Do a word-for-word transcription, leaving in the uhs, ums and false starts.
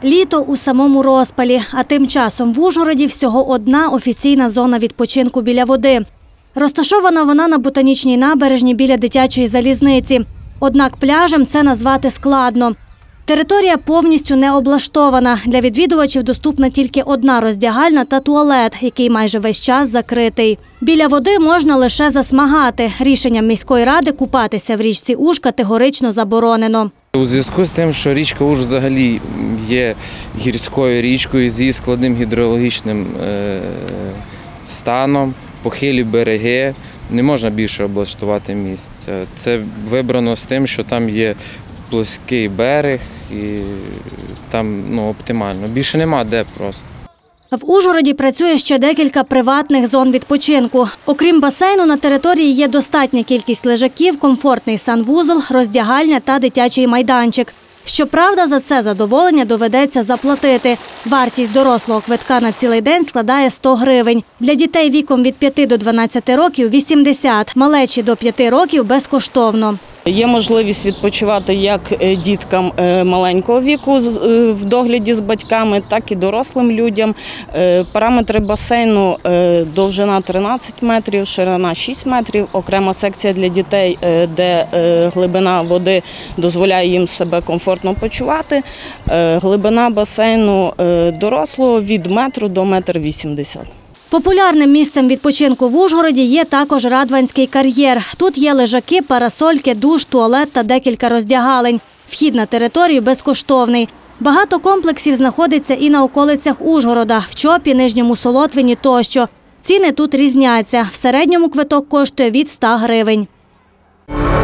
Літо у самому розпалі, а тим часом в Ужгороді всього одна офіційна зона відпочинку біля води. Розташована вона на Ботанічній набережні біля дитячої залізниці. Однак пляжем це назвати складно. Територія повністю не облаштована. Для відвідувачів доступна тільки одна роздягальня та туалет, який майже весь час закритий. Біля води можна лише засмагати. Рішенням міської ради купатися в річці Уж категорично заборонено. У зв'язку з тим, що річка Уж взагалі є гірською річкою з її складним гідрологічним станом, похилі береги, не можна більше облаштувати місце. Це вибрано з тим, що там є плоский берег і там ну, оптимально. Більше нема де просто. В Ужгороді працює ще декілька приватних зон відпочинку. Окрім басейну, на території є достатня кількість лежаків, комфортний санвузол, роздягальня та дитячий майданчик. Щоправда, за це задоволення доведеться заплатити. Вартість дорослого квитка на цілий день складає сто гривень. Для дітей віком від п'яти до дванадцяти років – вісімдесят, малечі до п'яти років – безкоштовно. Є можливість відпочивати як діткам маленького віку в догляді з батьками, так і дорослим людям. Параметри басейну – довжина тринадцять метрів, ширина шість метрів, окрема секція для дітей, де глибина води дозволяє їм себе комфортно почувати. Глибина басейну дорослого від метру до метр вісімдесят. Популярним місцем відпочинку в Ужгороді є також Радванський кар'єр. Тут є лежаки, парасольки, душ, туалет та декілька роздягалень. Вхід на територію безкоштовний. Багато комплексів знаходиться і на околицях Ужгорода – в Чопі, Нижньому Солотвині тощо. Ціни тут різняться. В середньому квиток коштує від ста гривень.